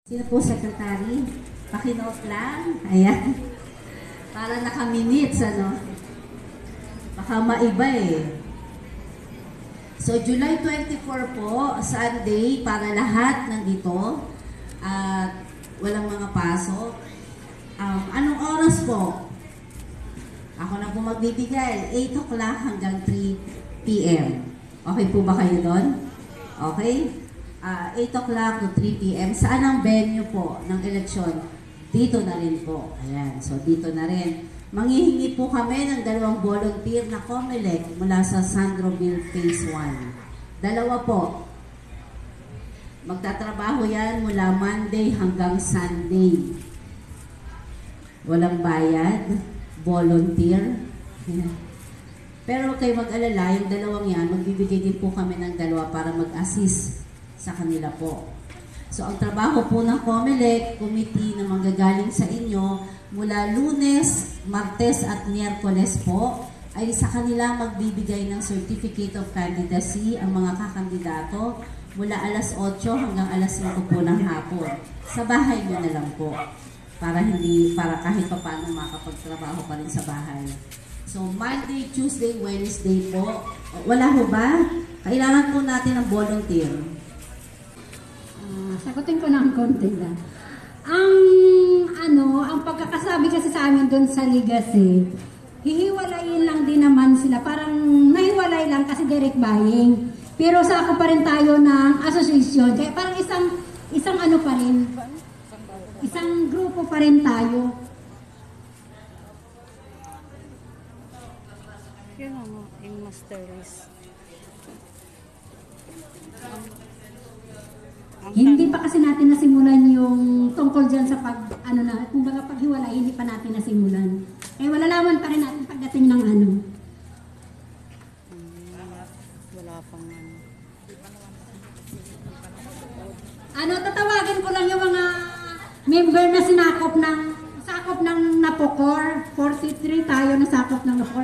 Sino po, Secretary? Pakinote lang. Ayan. Para naka-minutes, ano? Baka maiba eh. So, July 24 po, Sunday, para lahat nandito. At walang mga pasok. Anong oras po? Ako na po magbibigay. 8 o'clock hanggang 3 p.m. Okay po ba kayo doon? Okay? 8 o'clock to 3 p.m. Saan ang venue po ng eleksyon? Dito na rin po. Ayan. So, dito na rin. Manghihingi po kami ng 2 volunteer na COMELEC mula sa Sandroville Phase 1. 2 po. Magtatrabaho yan mula Monday hanggang Sunday. Walang bayad. Volunteer. Pero huwag kayo mag-alala, yung 2 yan, magbibigay din po kami ng 2 para mag-assist sa kanila po. So, ang trabaho po ng COMELEC, committee na manggagaling sa inyo, mula Lunes, Martes at Miyerkules po, ay sa kanila magbibigay ng Certificate of Candidacy ang mga kakandidato mula alas 8 hanggang alas 5 po ng hapon. Sa bahay nyo na lang po. Para kahit pa paano makapagtrabaho pa rin sa bahay. So, Monday, Tuesday, Wednesday po. Wala ho ba? Kailangan po natin ng volunteer. Sagutin ko na ang konti lang. Ang pagkakasabi kasi sa amin doon sa Legacy, hihiwalayin lang din naman sila. Parang nahiwalay lang kasi direct buying. Pero sa ako pa rin tayo ng association. Kaya parang isang ano pa rin. Isang grupo pa rin tayo. Yun ano, yung master race. Hindi pa kasi natin nasimulan yung tungkol dyan sa kumbaga paghiwalay, hindi pa natin nasimulan. Eh, malalaman pa rin natin pagdating ng ano. Wala pang Tatawagin ko lang yung mga member na sakop ng Napocor. 43 tayo na sakop ng Napocor.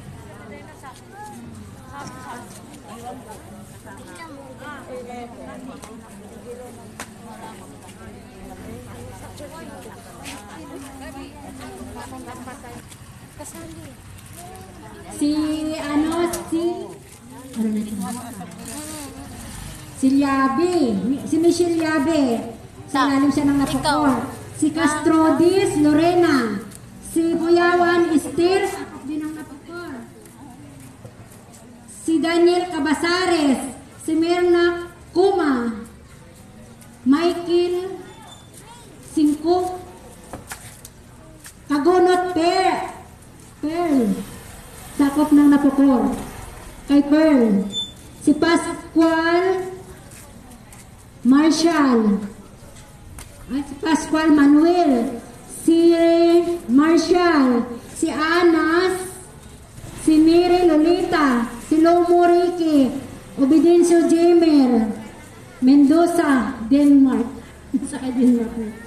Si Liabe, si Michelle Liabe, sa ilalim siya ng Napocor. Si Castrodis, Lorena, si Buyawan Esther, din ng Napocor. Si Daniel Cabasares, si Mirna Kuma, Michael Singko, Kagunot Pearl, sakop ng Napocor. Kay Pearl, si Pascual Marshall, at si Pascual Manuel, si Marshall, si Anas, si Miri Lolita, si Lomo Ricky, Obidencio Jamer, Mendoza, Denmark. Sa Denmark.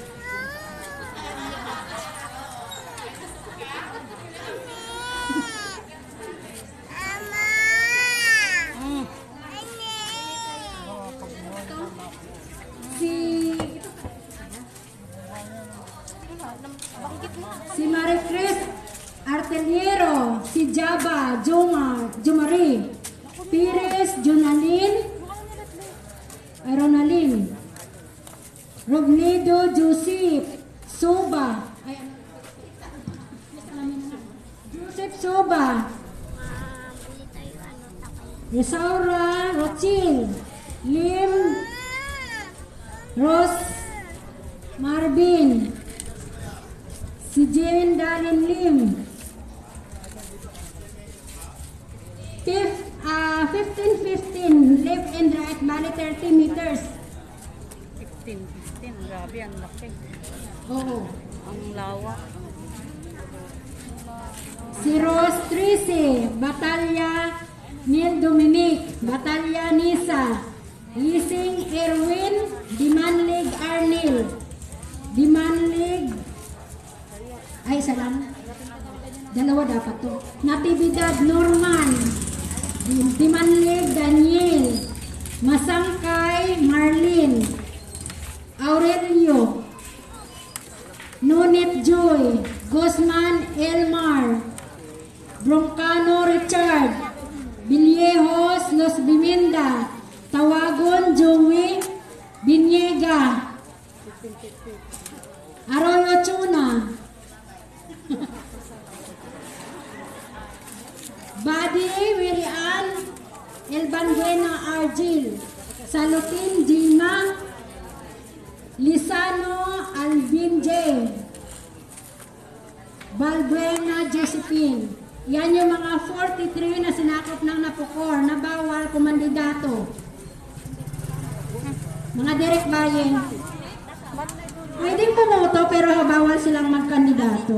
Si Maricris Arteliero, si Jaba, Jumari, Pires, Ronalyn, Robledo, Joseph, Soba, Rosaura, Rochil, Lim, Ros, Marvin, si Jane Dalin Lim. 15-15, left and right, bali 30 meters. 15, grabe, ang laki. Oo. Ang lawa. Si Rose Trice, Batalya Neil Dominic, Batalya Nisa, Lising Erwin, Dimanlig Arnil, Dimanlig, ay isa lang, 2 dapat to. Natividad Norman, Dimanlig Daniel, Masangkay Marlene, Aurelio, Nunet Joy, Guzman Elmar, Broncano Richard, Villejos Los Biminda, Tawagon Joey Binyega, Arroyo Chuna, Badi Wirian Elbanbuena Argil, Salutin Gina, Lisano Alvin J, Balbuena Josephine. Yan yung mga 43 na sinakop ng Napocor na bawal kumandidato. Mga direct buying. Pwedeng pumoto pero bawal silang magkandidato.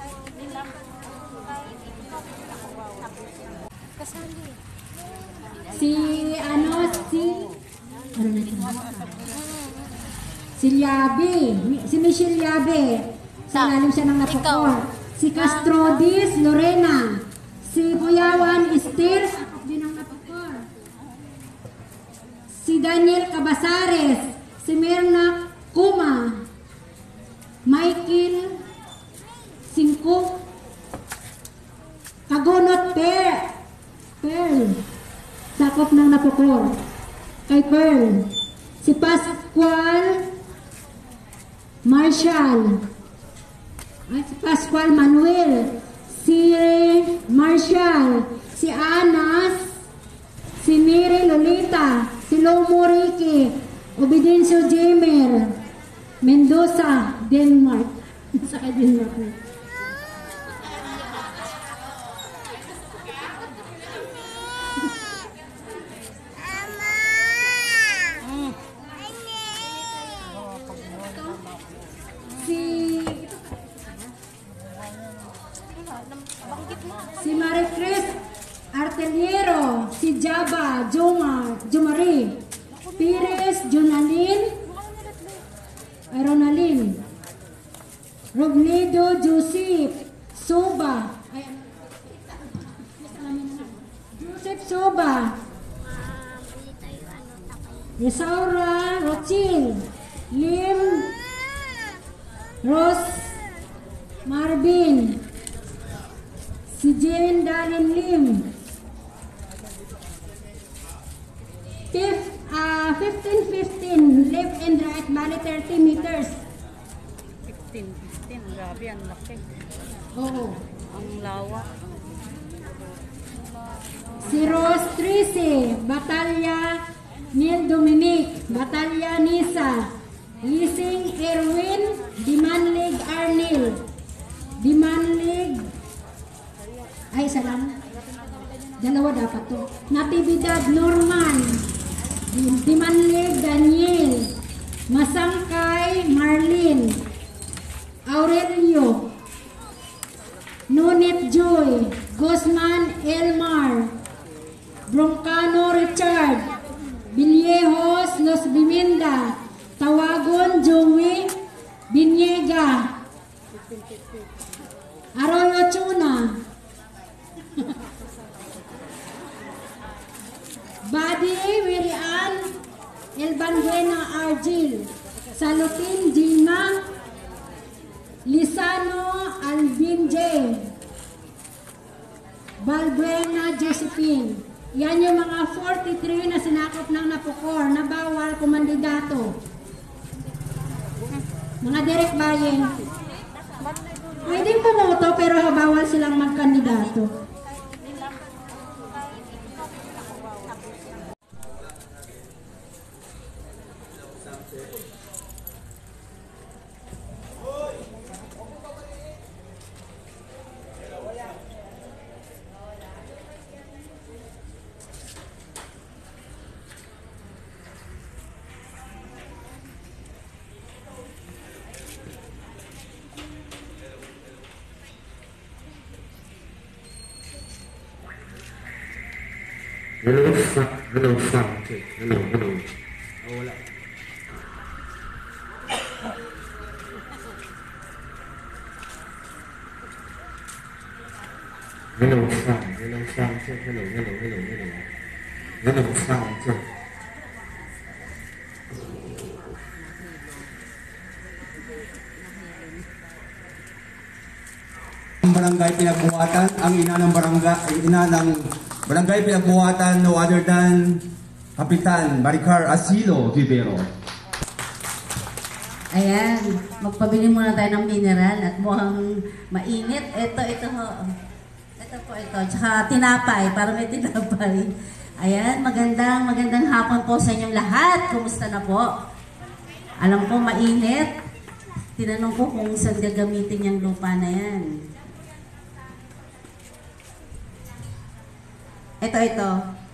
Si Liabe, si Michelle Liabe, sa lalim siya ng Napocor. Si Castrodis Lorena, si Buyawan Estel, din ng Napocor. Si Daniel Cabasares, si Mirna Kuma, Michael Singko, Kagunot Pearl, sakop ng Napocor. Kay Pearl, si Pascual Marshall, si Pascual Manuel, si Marshall, si Anas, si Mary Lolita, si Lomo Ricky, Obidencio Jamer, Mendoza, Denmark. Sa kay Denmark. Si Maricris Arteliero, si Jaba Jumari, Pires Ronalyn, Robledo Joseph Soba, Rosaura Rochil, Lim Rose Marvin, si Jane Dalin Lim. 15-15 left and right, bali 30 meters. 15. Grabe, ang laki. Oo. Ang lawa. Si Rose Trice, Batalya Neil Dominic, Batalya Nisa, Lising Erwin, Dimanlig Arnil, Dimanlig, ay isa lang, dalawa dapat to, Natividad Norman, Dimanlig Daniel, Masangkay Marlene, Aurelio, Nunet Joy, Guzman Elmar, Broncano Richard, Villejos Los Biminda, Tawagon Joey Binyega, Arroyo Chuna, Badi Wirian Elbanbuena Argil, Salutin Gina, Lisano Alvin J, Balbuena Josephine. Yan yung mga 43 na sinakop ng Napocor na bawal kumandidato. Mga direct buying. Pwedeng pumoto pero bawal silang magkandidato. Hello, sound check. Hello. Oh, wala. Hello, sound check. Hello. Hello, sound check. barangay pinagbuhatan, ang ina ng barangay pinagbuhatan, no other than Kapitan Maricar Asilo Vivero. Ayan, magpabili muna tayo ng mineral at mukhang mainit. Ito ho. Ito po ito. Tsaka tinapay, para may tinapay. Ayan, magandang hapon po sa inyong lahat. Kumusta na po? Alam ko mainit. Tinanong ko kung saan gagamitin yung lupa na yan. Ito.